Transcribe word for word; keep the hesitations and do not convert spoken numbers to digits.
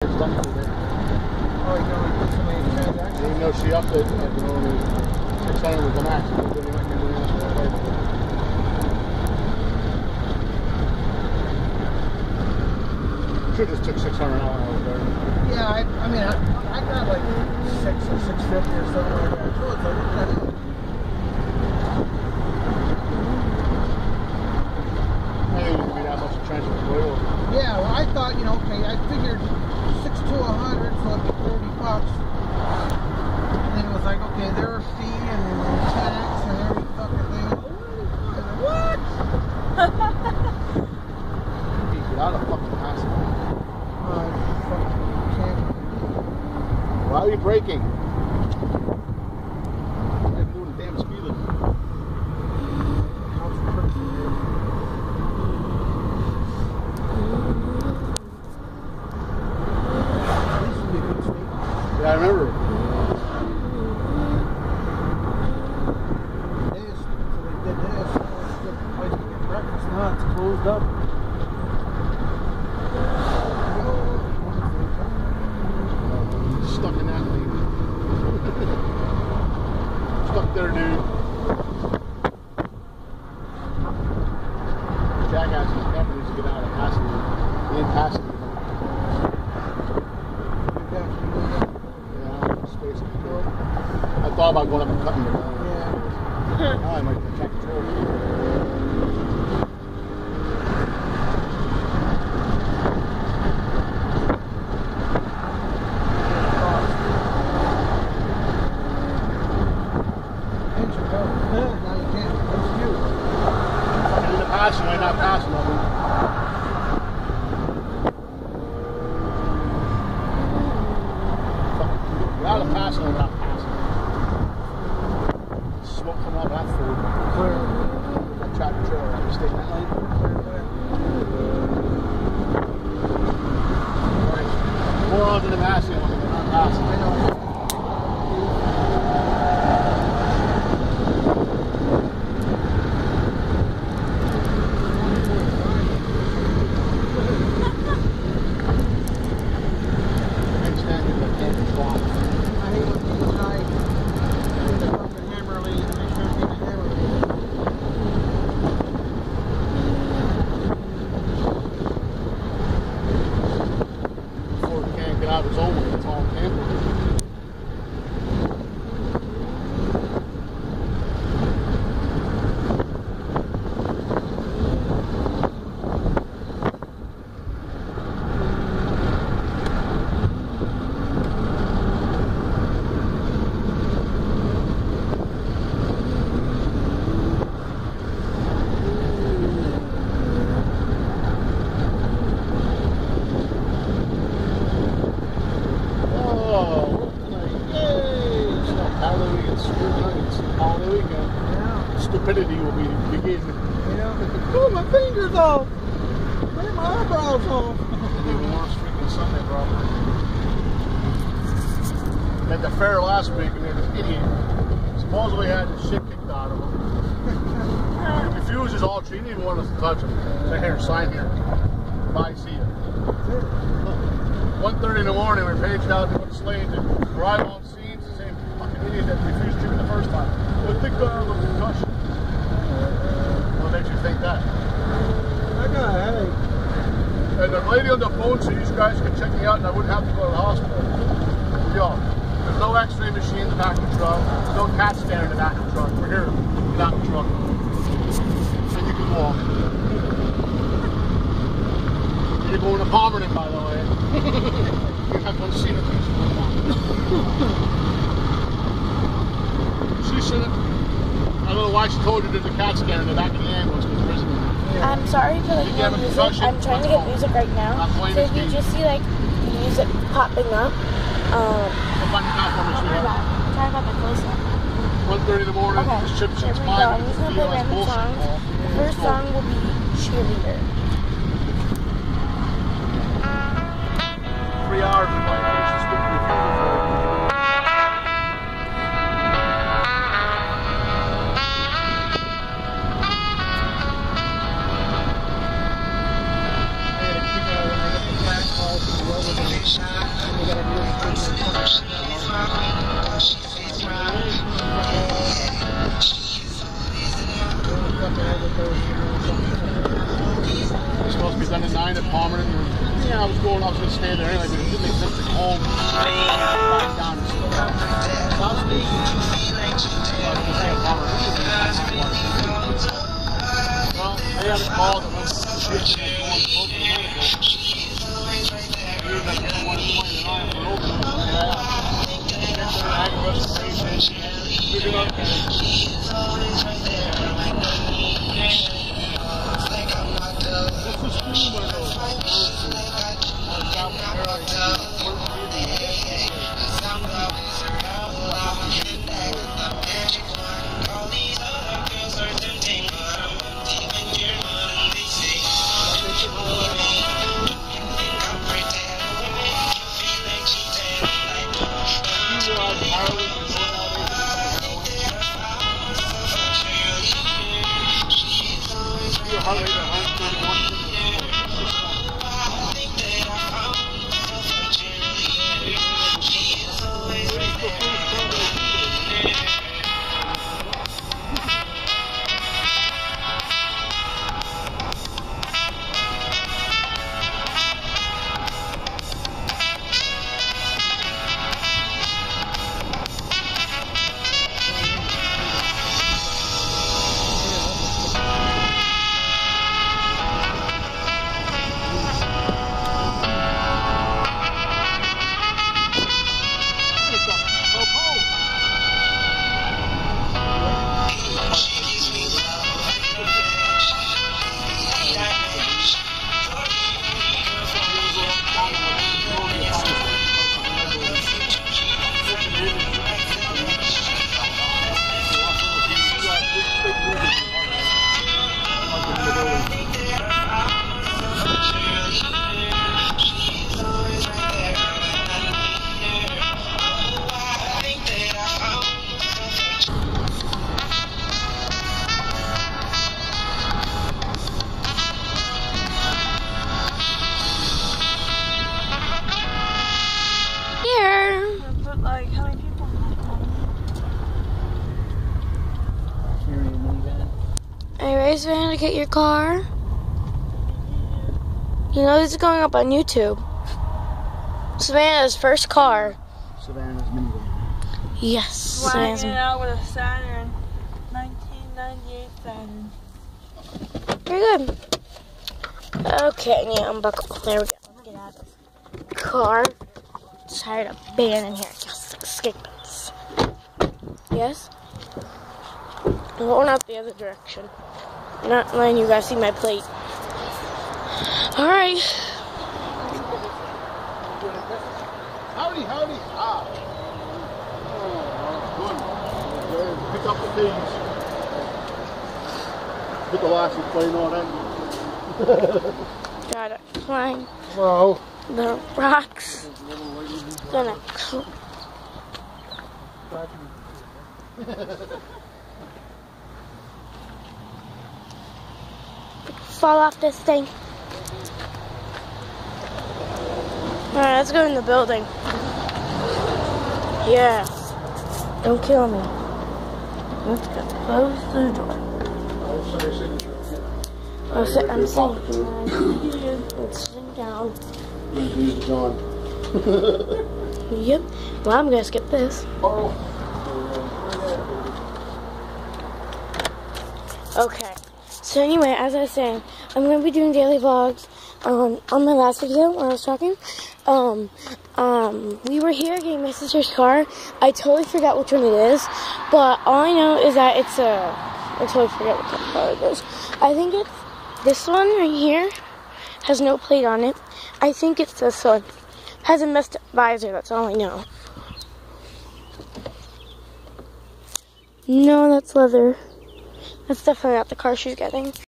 it's done for the day. Oh, you know, like so many transactions? Even though she upped it, like, you know, six hundred was the max. She didn't want anything else to play with it. Should just took six hundred out when I was there. Yeah, I, I mean, I, I got like six or six fifty or something like that. So it's like, okay. Yeah, well, I thought, you know, okay, I figured six to a hundred, so it'd be thirty bucks. And then it was like, okay, their fee and then tax and every fucking thing. I was like, what? Get out of fucking hassle. Uh, fucking can't. Why are you braking? I'm doing a damn speed limit. Yeah, I remember. This, so they did this. So it's a good place to get breakfast. Now it's closed up. Stuck in that thing. Stuck there, dude. Jackasses never needs to get out of passenger. He ain't passing. I thought about going up and cutting it down. Yeah. Now I might check the control. Now you can't. It's you. I'm in the passing lane, not passing of them. You're out of the passing lane, not passing. Smoke coming out of that Ford. Clear. That tractor trailer, I'm staying that lane. Clear, clear. Right. More on to the passing lane than not passing. I know. Out his own way, it's all camper. Stupidity will be begin. Yeah. Oh, my fingers off. Where my eyebrows off. Even worse freaking Sunday, bro. At the fair last week, and this idiot supposedly had the shit kicked out of him. He refuses all treat. He didn't even want us to touch him. Say, here, sign here. Bye, see ya. one thirty in the morning, we're paged out to put slaves and arrive on scene. It's the same fucking idiot that refused treatment the first time. I think I have a concussion. What makes you think that? I got a headache. And the lady on the phone said these guys can check me out and I wouldn't have to go to the hospital. Yo, there's no x-ray machine in the back of the truck. There's no CAT scanner in the back of the truck. We're here. Get out of the truck. And you can walk. And you're going to Palmerton, by the way. You have one seat at least. She said it. I don't know why she told you there's a CAT scanner in the back of the ambulance with the prison. I'm sorry for like no music. I'm trying to get music right now. So if you just see like music popping up, um, sorry about the close up. one thirty in the morning. Okay, This chip here we go. I'm just gonna play random songs. The first song will be Cheerleader. Three hours of playing patience with I had to keep out when I get the phone calls from the It's supposed to be done at nine at Palmer. Yeah, I was going, I was going to stay there anyway, but it didn't make sense to go home. Back down and sit down. Well, they had a call that went to the shit and they went to both the medical. We were like, I wanted to point it on for open. Yeah. I had respiration. Figured out that. This is two windows. Like, how many people? Hey, raise your hand to get your car. You know this is going up on YouTube. Savannah's first car. Savannah's minivan. Yes. Flying it out with a Saturn. nineteen ninety-eight Saturn. Very good. Okay, yeah, unbuckle. There we go. Let's get out of this car. Tired of being in here. Yes, escape us. Yes? I'm going out the other direction. I'm not letting you guys see my plate. Alright. Howdy, howdy. Ah. Good. Pick up the things. Put the license plate on it. Gotta climb Hello. the rocks. Gonna cl fall off this thing. Alright, let's go in the building. Yeah. Don't kill me. Let's go. Close the door. Oh, so I'm sitting. Let's sit down. Here's John. Yep. Well, I'm gonna skip this. Okay. So anyway, as I was saying, I'm gonna be doing daily vlogs. Um, on my last video where I was talking, um, um, we were here getting my sister's car. I totally forgot which one it is, but all I know is that it's a. I totally forget what kind of car it is. I think it's this one right here. Has no plate on it. I think it's this one. Has a messed up visor. That's all I know. No, that's leather. That's definitely not the car she's getting.